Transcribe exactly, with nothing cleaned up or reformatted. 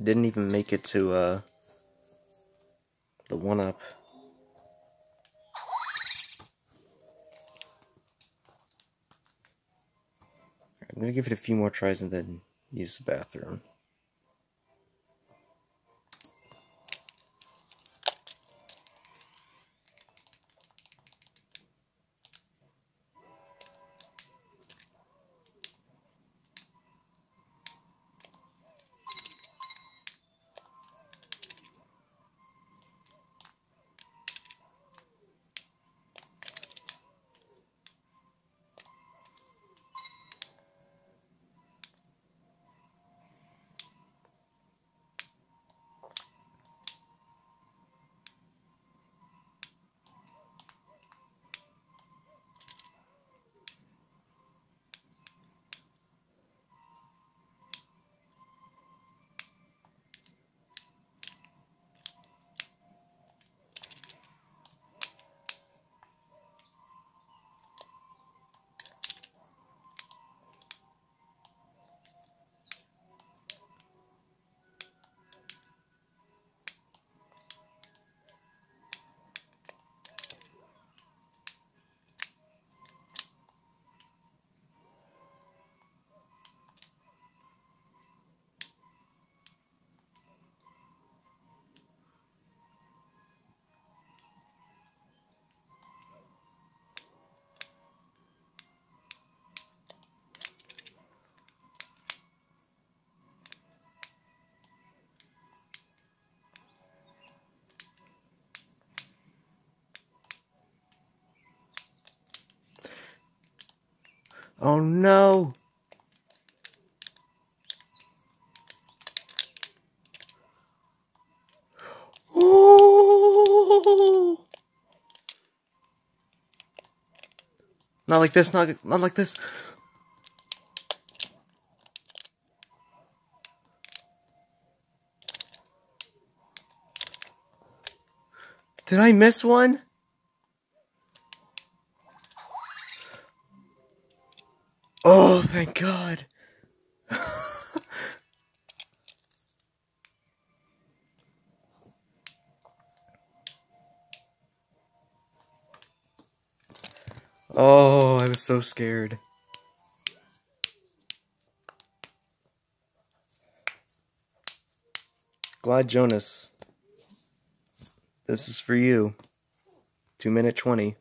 I didn't even make it to uh, the one-up. I'm gonna give it a few more tries and then use the bathroom. Oh no! Ooh! Not like this, not, not like this. Did I miss one? Oh, thank God. Oh, I was so scared. Glad Jonas. This is for you. two minute twenty.